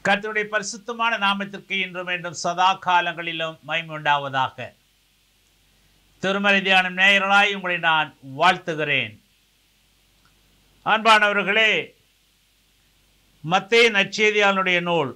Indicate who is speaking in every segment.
Speaker 1: கர்த்தருடைய பரிசுத்தமான நாமத்திற்கு இன்றும் என்றும் சதா காலங்களிலும் மகிமை உண்டாவதாக. திருமறை தியானம் நேயர்களாய் உங்களை நான் வாழ்த்துகிறேன். அன்பானவர்களே, மத்தேயு நற்செய்தியாளனுடைய நூல்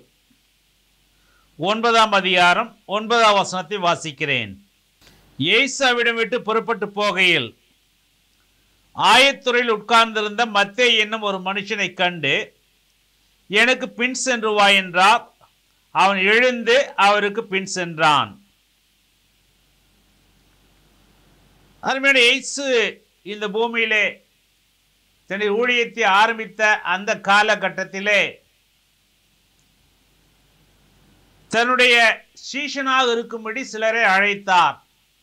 Speaker 1: 9ஆம் அதிகாரம் 9ஆம் வசனத்தை வாசிக்கிறேன். இயேசு அவிடம் விட்டு புறப்பட்டு போகையில் ஆயத்துறையில் உட்கார்ந்திருந்த மத்தேயு என்னும் ஒரு மனுஷனை கண்டு, எனக்கு பின் சென்று வா என்றார். அவன் எழுந்து அவருக்கு பின் சென்றான். அருமையான இயேசு இந்த பூமியிலே தன்னுடைய ஊழியத்தை ஆரம்பித்த அந்த காலகட்டத்திலே தன்னுடைய சீஷனாக இருக்கும்படி சிலரை அழைத்தார்.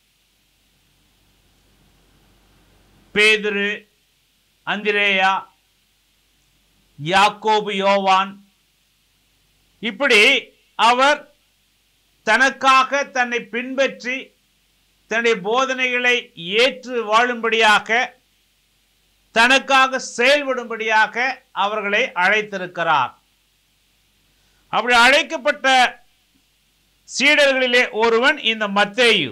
Speaker 1: பேதுரு, அந்திரேயா, யாக்கோபு, யோவான், இப்படி அவர் தனக்காக தன்னை பின்பற்றி தன்னுடைய போதனைகளை ஏற்று வாழும்படியாக, தனக்காக செயல்படும்படியாக அவர்களை அழைத்திருக்கிறார். அப்படி அழைக்கப்பட்ட சீடர்களிலே ஒருவன் இந்த மத்தேயு.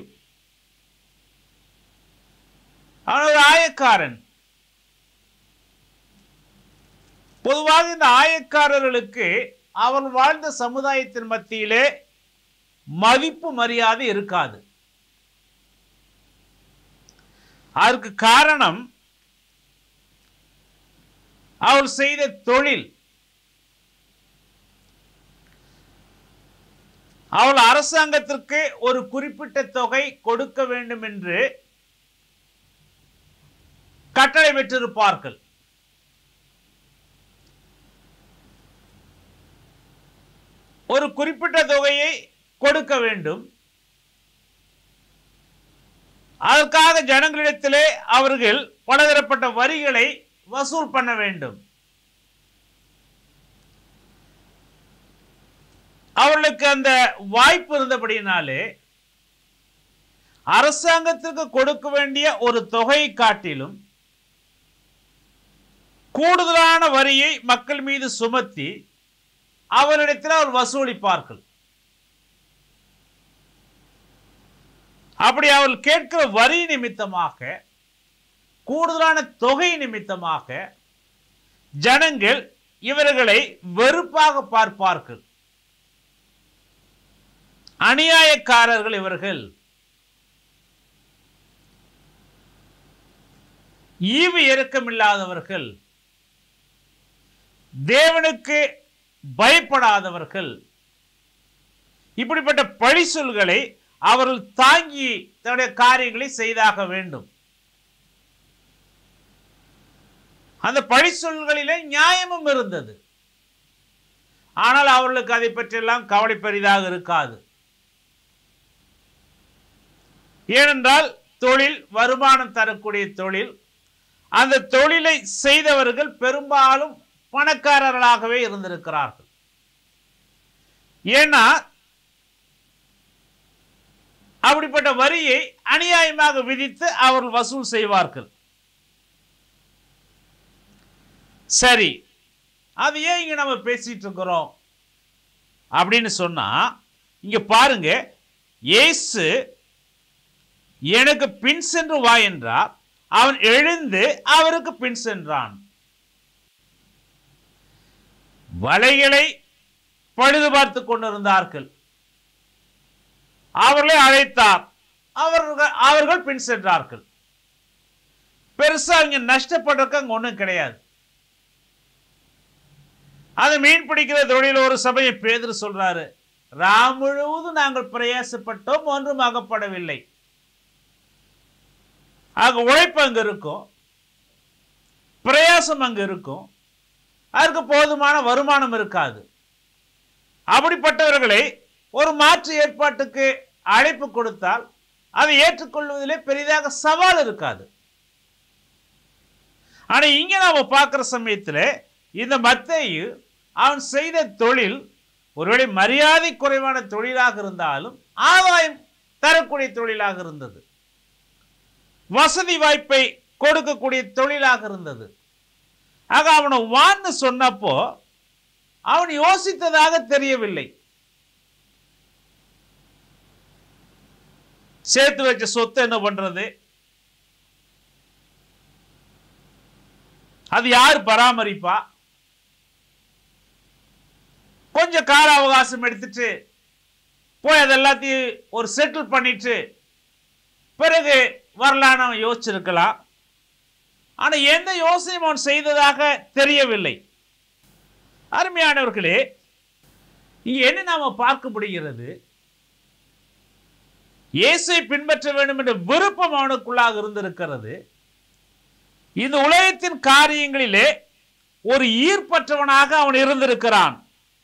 Speaker 1: அவன் ஒரு ஆயக்காரன். பொதுவாக இந்த ஆயக்காரர்களுக்கு அவர் வாழ்ந்த சமுதாயத்தின் மத்தியிலே மதிப்பு மரியாதை இருக்காது. அதற்கு காரணம் அவர் செய்த தொழில். அவள் அரசாங்கத்திற்கு ஒரு குறிப்பிட்ட தொகை கொடுக்க வேண்டும் என்று கட்டளை பெற்றிருப்பார்கள். ஒரு குறிப்பிட்ட தொகையை கொடுக்க வேண்டும். அதற்காக ஜனங்களிடத்திலே அவர்கள் பலதரப்பட்ட வரிகளை வசூல் பண்ண வேண்டும். அவர்களுக்கு அந்த வாய்ப்பு இருந்தபடியினாலே அரசாங்கத்திற்கு கொடுக்க வேண்டிய ஒரு தொகையை காட்டிலும் கூடுதலான வரியை மக்கள் மீது சுமத்தி அவரிடத்தில் அவர் வசூலிப்பார்கள். அப்படி அவர்கள் கேட்கிற வரி நிமித்தமாக, கூடுதலான தொகை நிமித்தமாக ஜனங்கள் இவர்களை வெறுப்பாக பார்ப்பார்கள். அநியாயக்காரர்கள் இவர்கள், ஈவு இரக்கமில்லாதவர்கள், தேவனுக்கு பயப்படாதவர்கள், இப்படிப்பட்ட பழி சொல்களை அவர்கள் தாங்கி தன்னுடைய காரியங்களை செய்தாக வேண்டும். அந்த பழி சொல்களிலே நியாயமும் இருந்தது. ஆனால் அவர்களுக்கு அதை பற்றியெல்லாம் கவலை பெரிதாக இருக்காது. ஏனென்றால் தொழில் வருமானம் தரக்கூடிய தொழில். அந்த தொழிலை செய்தவர்கள் பெரும்பாலும் பணக்காரர்களாகவே இருந்திருக்கிறார்கள். ஏன்னா அப்படிப்பட்ட வரியை அநியாயமாக விதித்து அவர்கள் வசூல் செய்வார்கள். சரி, அது ஏன் இங்க நம்ம பேசிட்டு இருக்கிறோம் அப்படின்னு சொன்னா, இங்க பாருங்க, இயேசு எனக்கு பின் சென்று வா என்றார். அவன் எழுந்து அவருக்கு பின் சென்றான். வலைகளை பழுது பார்த்து கொண்டிருந்தார்கள். அவர்களை அழைத்தார். அவர்கள் பின் சென்றார்கள். பெருசா இங்க நஷ்டப்படுறதுக்கு அங்க ஒண்ணும் கிடையாது. அது மீன் பிடிக்கிற தொழில். ஒரு சமயம் பேதுரு சொல்றாரு, ராம் முழுவதும் நாங்கள் பிரயாசப்பட்டோம், ஒன்றும் அகப்படவில்லை. ஆக உழைப்பு அங்க இருக்கும், பிரயாசம் அங்க இருக்கும், அதற்கு போதுமான வருமானம் இருக்காது. அப்படிப்பட்டவர்களை ஒரு மாற்று ஏற்பாட்டுக்கு அழைப்பு கொடுத்தால் அதை ஏற்றுக்கொள்வதிலே பெரிதாக சவால் இருக்காது. ஆனா இங்க நாம பார்க்கிற சமயத்தில் இந்த மத்தேயு அவன் செய்த தொழில் ஒருவேளை மரியாதை குறைவான தொழிலாக இருந்தாலும் ஆதாயம் தரக்கூடிய தொழிலாக இருந்தது. வசதி வாய்ப்பை கொடுக்கக்கூடிய தொழிலாக இருந்தது. ஆக அவனை வான்னு சொன்னப்போ அவன் யோசித்ததாக தெரியவில்லை. சேர்த்து வச்ச சொத்து என்ன பண்றது? அது யார் பராமரிப்பா? கொஞ்சம் கால அவகாசம் எடுத்துட்டு போய் அதெல்லாத்தையும் ஒரு செட்டில் பண்ணிட்டு பிறகு வரலான்னு அவன் யோசிச்சிருக்கலாம். ஆனா எந்த யோசனையும் அவன் செய்ததாக தெரியவில்லை. அருமையானவர்களே, இங்க என்ன நாம பார்க்க முடிகிறது? இயேசுவை பின்பற்ற வேண்டும் என்ற விருப்பம் அவனுக்குள்ளாக இருந்திருக்கிறது. இந்த உலகத்தின் காரியங்களிலே ஒரு ஈர்ப்பற்றவனாக அவன் இருந்திருக்கிறான்.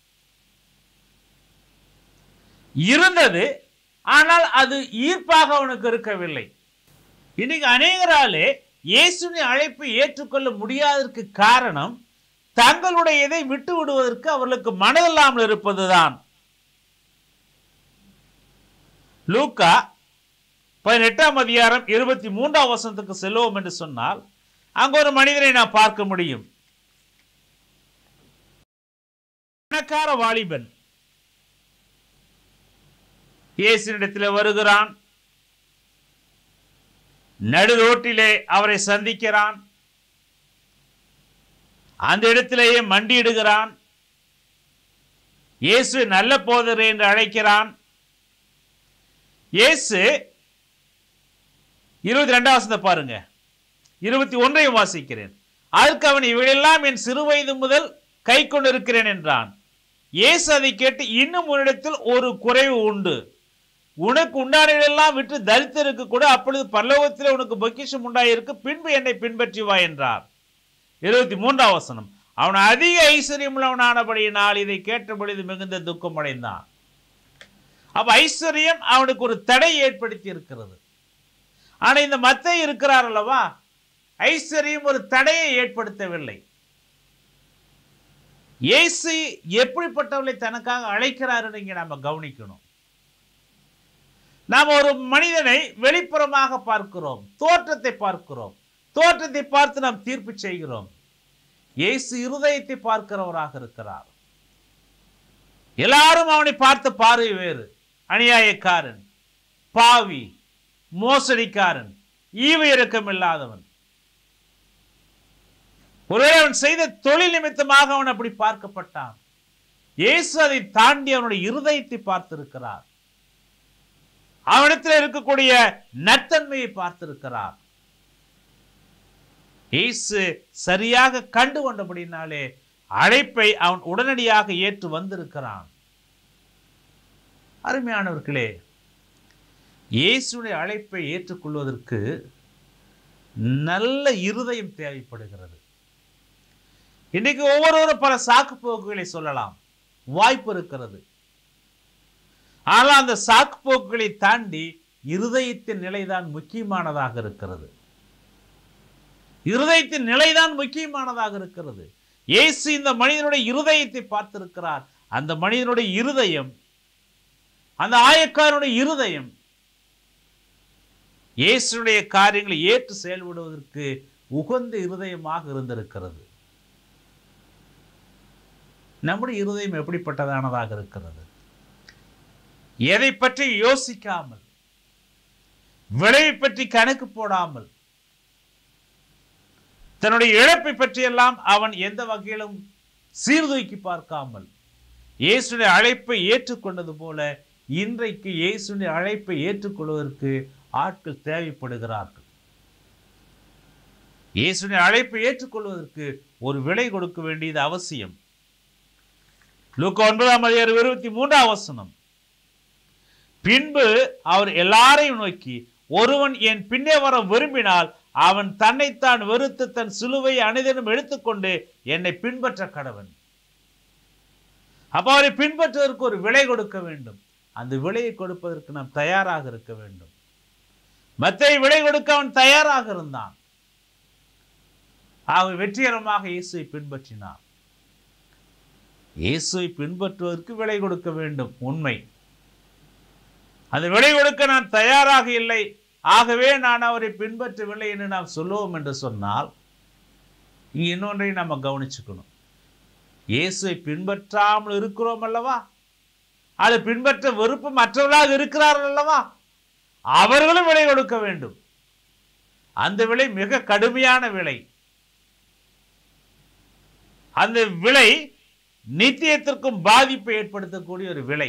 Speaker 1: இருந்தது, ஆனால் அது ஈர்ப்பாக அவனுக்கு இருக்கவில்லை. இன்னைக்கு அநேகராலே இயேசுவின் அழைப்பை ஏற்றுக்கொள்ள முடியாததற்கு காரணம் தங்களுடைய இதை விட்டு விடுவதற்கு அவர்களுக்கு மனதில்லாமல் இருப்பதுதான். லூக்கா 18ஆம் அதிகாரம் 23ஆம் வசனத்துக்கு செல்வோம் என்று சொன்னால் அங்கு ஒரு மனிதனை நான் பார்க்க முடியும். பணக்கார வாலிபன் இயேசுவினிடத்தில் வருகிறான். நடு ரோட்டிலே அவரை சந்திக்கிறான். அந்த இடத்திலேயே மண்டியிடுகிறான். இயேசு நல்ல போதகரே என்று அழைக்கிறான். இயேசு 22ஆம் வசனத்தை பாருங்க, 21ஐயும் வாசிக்கிறேன். அதற்கு அவன், இவையெல்லாம் என் சிறு வயது முதல் கை கொண்டிருக்கிறேன் என்றான். இயேசு அதை கேட்டு, இன்னும் உன்னிடத்தில் ஒரு குறைவு உண்டு. உனக்கு உண்டானதெல்லாம் விட்டு தரித்திருக்கு கூட, அப்பொழுது பரலோகத்தில் உனக்கு பொக்கிஷம் உண்டாயிருக்கு, பின்பு என்னை பின்பற்றி வா என்றார். 23ஆம் வசனம். அவன் அதிக ஐஸ்வர்யம் உள்ளவனானபடியினால் இதை கேட்ட பொழுது மிகுந்த துக்கம் அடைந்தான். அப்ப ஐஸ்வர்யம் அவனுக்கு ஒரு தடை ஏற்படுத்தி இருக்கிறது. ஆனா இந்த மத்தேயு இருக்கிறார் அல்லவா, ஐஸ்வர்யம் ஒரு தடையை ஏற்படுத்தவில்லை. இயேசு எப்படிப்பட்டவர்களை தனக்காக அழைக்கிறார் இங்க நாம கவனிக்கணும். நாம் ஒரு மனிதனை வெளிப்புறமாக பார்க்கிறோம், தோற்றத்தை பார்க்கிறோம். தோற்றத்தை பார்த்து நாம் தீர்ப்பு செய்கிறோம். இயேசு இருதயத்தை பார்க்கிறவராக இருக்கிறார். எல்லாரும் அவனை பார்த்த பார்வை வேறு. அநியாயக்காரன், பாவி, மோசடிக்காரன், ஈவு இரக்கம் இல்லாதவன். ஒருவேளை அவன் செய்த தொழில் நிமித்தமாக அவன் அப்படி பார்க்கப்பட்டான். இயேசு அதை தாண்டி அவனுடைய இருதயத்தை பார்த்திருக்கிறார். அவனிடத்தில் இருக்கக்கூடிய நற்தன்மையை பார்த்திருக்கிறார். இயேசு சரியாக கண்டு கொண்டபடினாலே அழைப்பை அவன் உடனடியாக ஏற்று வந்திருக்கிறான். அருமையானவர்களே, இயேசுடைய அழைப்பை ஏற்றுக்கொள்வதற்கு நல்ல இருதயம் தேவைப்படுகிறது. இன்னைக்கு ஒவ்வொருவரும் பல சாக்கு போக்குகளை சொல்லலாம், வாய்ப்பு இருக்கிறது. ஆனால் அந்த சாக்கு போக்குகளை தாண்டி இருதயத்தின் நிலைதான் முக்கியமானதாக இருக்கிறது. இருதயத்தின் நிலைதான் முக்கியமானதாக இருக்கிறது. இயேசு இந்த மனிதனுடைய இருதயத்தை பார்த்திருக்கிறார். அந்த மனிதனுடைய இருதயம், அந்த ஆயக்காரனுடைய இருதயம் இயேசுடைய காரியங்களை ஏற்று செயல்படுவதற்கு உகந்த இருதயமாக இருந்திருக்கிறது. நம்முடைய இருதயம் எப்படிப்பட்டதானதாக இருக்கிறது? எதை பற்றி யோசிக்காமல், விளைவை பற்றி கணக்கு போடாமல், தன்னுடைய இழப்பை பற்றியெல்லாம் அவன் எந்த வகையிலும் சீர்தூக்கி பார்க்காமல் இயேசுடைய அழைப்பை ஏற்றுக்கொண்டது போல இன்றைக்கு இயேசுடைய அழைப்பை ஏற்றுக்கொள்வதற்கு ஆட்கள் தேவைப்படுகிறார்கள். இயேசுடைய அழைப்பை ஏற்றுக்கொள்வதற்கு ஒரு விலை கொடுக்க வேண்டியது அவசியம். லூக்கா 9ஆம் அதிகாரம் 23ஆம் வசனம். பின்பு அவர் எல்லாரையும் நோக்கி, ஒருவன் என் பின்னே வர விரும்பினால் அவன் தன்னைத்தான் வெறுத்து தன் சிலுவை அனுதினம் எடுத்துக்கொண்டு என்னை பின்பற்ற கடவன். அப்ப அவரை பின்பற்றுவதற்கு ஒரு விலை கொடுக்க வேண்டும். அந்த விலையை கொடுப்பதற்கு நாம் தயாராக இருக்க வேண்டும். மத்தேயு விலை கொடுக்க அவன் தயாராக இருந்தான். அவன் வெற்றிகரமாக இயேசுவை பின்பற்றினான். இயேசுவை பின்பற்றுவதற்கு விலை கொடுக்க வேண்டும், உண்மை. அந்த விலை கொடுக்க நான் தயாராக இல்லை, ஆகவே நான் அவரை பின்பற்றவில்லை என்று நாம் சொல்லுவோம் என்று சொன்னால், இங்க இன்னொன்றையும் நம்ம கவனிச்சுக்கணும். இயேசுவை பின்பற்றாமல் இருக்கிறோம் அல்லவா, அது பின்பற்ற வெறுப்பு மற்றவர்களாக இருக்கிறார்கள் அல்லவா, அவர்களும் விலை கொடுக்க வேண்டும். அந்த விலை மிக கடுமையான விலை. அந்த விலை நித்தியத்திற்கும் பாதிப்பை ஏற்படுத்தக்கூடிய ஒரு விலை.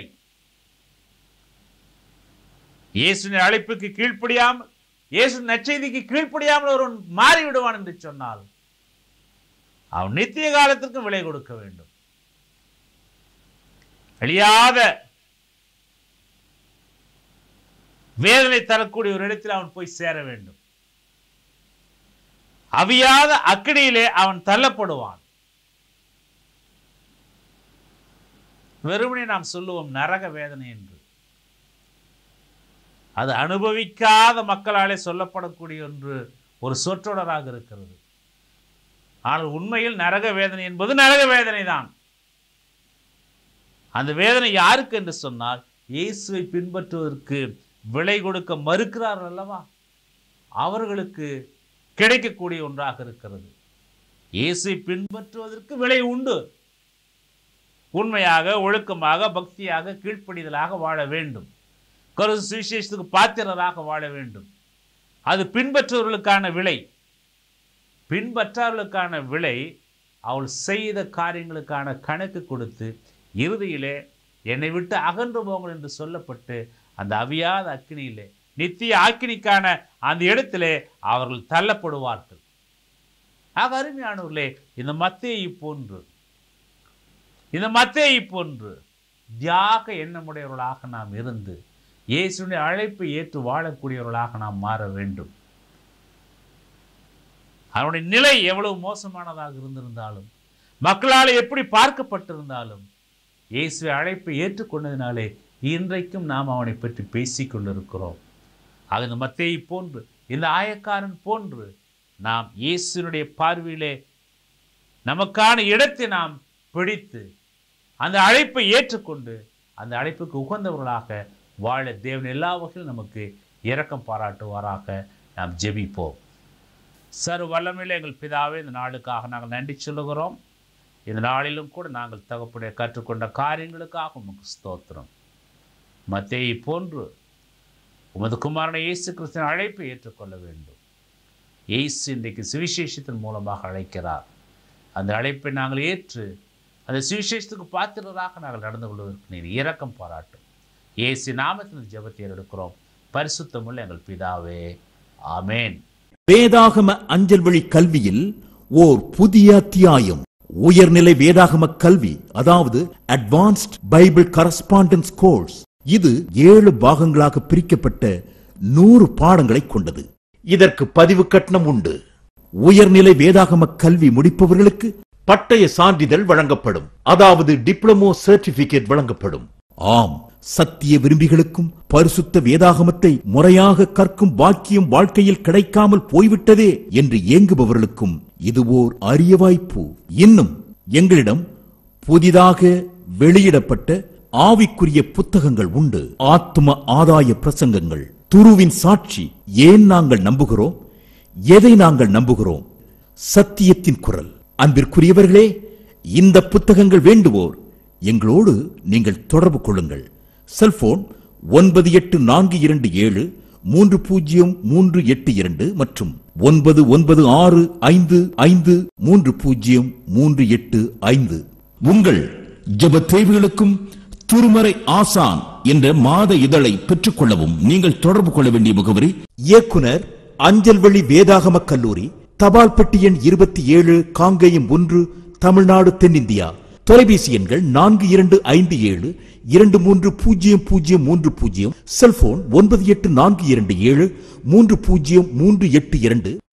Speaker 1: இயேசுவின் அழைப்புக்கு கீழ்ப்படியாமல், இயேசு நற்செய்திக்கு கீழ்ப்படியாமல் ஒருவன் மாறிவிடுவான் என்று சொன்னால் அவன் நித்திய காலத்திற்கு விலை கொடுக்க வேண்டும். அழியாத வேதனை தரக்கூடிய ஒரு இடத்தில் அவன் போய் சேர வேண்டும். அவியாத அக்கினியிலே அவன் தள்ளப்படுவான். வெறுமனே நாம் சொல்லுவோம் நரக வேதனை என்று. அது அனுபவிக்காத மக்களாலே சொல்லப்படக்கூடிய ஒன்று, ஒரு சொற்றொடராக இருக்கிறது. ஆனால் உண்மையில் நரக வேதனை என்பது நரக வேதனை தான். அந்த வேதனை யாருக்கு என்று சொன்னால், இயேசுவை பின்பற்றுவதற்கு விலை கொடுக்க மறுக்கிறார்கள் அல்லவா, அவர்களுக்கு கிடைக்கக்கூடிய ஒன்றாக இருக்கிறது. இயேசுவை பின்பற்றுவதற்கு விலை உண்டு. உண்மையாக, ஒழுக்கமாக, பக்தியாக, கீழ்ப்படிதலாக வாழ வேண்டும். கருத்து சுவிசேஷத்துக்கு பாத்திரராக வாழ வேண்டும். அது பின்பற்றுவர்களுக்கான விலை. பின்பற்றார்களுக்கான விலை அவள் செய்த காரியங்களுக்கான கணக்கு கொடுத்து இறுதியிலே என்னை விட்டு அகன்று போங்கள் என்று சொல்லப்பட்டு அந்த அவியாத அக்கினியிலே, நித்திய அக்கினிக்கான அந்த இடத்திலே அவர்கள் தள்ளப்படுவார்கள். ஆக அருமையானவர்களே, இந்த மத்தேயு போன்று தியாக எண்ணமுடையவர்களாக நாம் இருந்து இயேசுவின் அழைப்பை ஏற்று வாழக்கூடியவர்களாக நாம் மாற வேண்டும். அவனுடைய நிலை எவ்வளவு மோசமானதாக இருந்திருந்தாலும், மக்களால் எப்படி பார்க்கப்பட்டிருந்தாலும், இயேசுவை அழைப்பை ஏற்றுக்கொண்டதினாலே இன்றைக்கும் நாம் அவனை பற்றி பேசிக் கொண்டிருக்கிறோம். அது இந்த மத்தேயு போன்று, இந்த ஆயக்காரன் போன்று நாம் இயேசுனுடைய பார்வையிலே நமக்கான இடத்தை நாம் பிடித்து அந்த அழைப்பை ஏற்றுக்கொண்டு அந்த அழைப்புக்கு உகந்தவர்களாக வாழ தேவன் எல்லா வகையிலும் நமக்கு இரக்கம் பாராட்டுவாராக. நாம் ஜெபிப்போம். சர்வ வல்லமையிலே எங்கள் பிதாவே, இந்த நாளுக்காக நாங்கள் நன்றி சொல்லுகிறோம். இந்த நாளிலும் கூட நாங்கள் தகப்படைய கற்றுக்கொண்ட காரியங்களுக்காக உமக்கு ஸ்தோத்திரம். மத்தேயு போன்று உமது குமாரனை இயேசு கிறிஸ்துவின் அழைப்பை ஏற்றுக்கொள்ள வேண்டும். இயேசு இன்றைக்கு சுவிசேஷத்தின் மூலமாக அழைக்கிறார். அந்த அழைப்பை நாங்கள் ஏற்று அந்த சுவிசேஷத்துக்கு பாத்திரராக நாங்கள் நடந்து கொள்வதற்கு நீர் இரக்கம் பாராட்டும். இயேசு நாமத்தின் ஜெபத்தை எடுக்கிறோம் பரிசுத்தமுள்ள எங்கள் பிதாவே, ஆமேன்.
Speaker 2: வேதாகம அஞ்சல் வழி கல்வியில் ஓர் புதிய அத்தியாயம். உயர்நிலை வேதாகம கல்வி, அதாவது அட்வான்ஸ்ட் பைபிள் கரஸ்பாண்டன்ஸ் கோர்ஸ். இது 7 பாகங்களாக பிரிக்கப்பட்ட 100 பாடங்களை கொண்டது. இதற்கு பதிவு கட்டணம் உண்டு. உயர்நிலை வேதாகம கல்வி முடிப்பவர்களுக்கு பட்டய சான்றிதழ் வழங்கப்படும், அதாவது டிப்ளமோ சர்டிபிகேட் வழங்கப்படும். ஆம், சத்திய விரும்பிகளுக்கும் பரிசுத்த வேதாகமத்தை முறையாக கற்கும் பாக்கியம் வாழ்க்கையில் கிடைக்காமல் போய்விட்டதே என்று ஏங்குபவர்களுக்கும் இது ஓர் அரிய வாய்ப்பு. இன்னும் எங்களிடம் புதிதாக வெளியிடப்பட்ட ஆவிக்குரிய புத்தகங்கள் உண்டு. ஆத்ம ஆதாய பிரசங்கங்கள், துருவின் சாட்சி, ஏன் நாங்கள் நம்புகிறோம், எதை நாங்கள் நம்புகிறோம், சத்தியத்தின் குரல். அன்பிற்குரியவர்களே, இந்த புத்தகங்கள் வேண்டுவோர் எங்களோடு நீங்கள் தொடர்பு கொள்ளுங்கள். செல்போன் 9842730382 மற்றும் 9965530385. உங்கள் ஜெப தேவைகளுக்கும் திருமறை ஆசான் என்ற மாத இதழை பெற்றுக் கொள்ளவும் நீங்கள் தொடர்பு கொள்ள வேண்டிய முகவரி: இயக்குனர், அஞ்சல் வழி வேதாகம கல்லூரி, தபால் பெட்டி எண் 27, காங்கேயம் 1, தமிழ்நாடு, தென்னிந்தியா. தொலைபேசி எண்கள் 4257230030. செல்போன் 9842730382.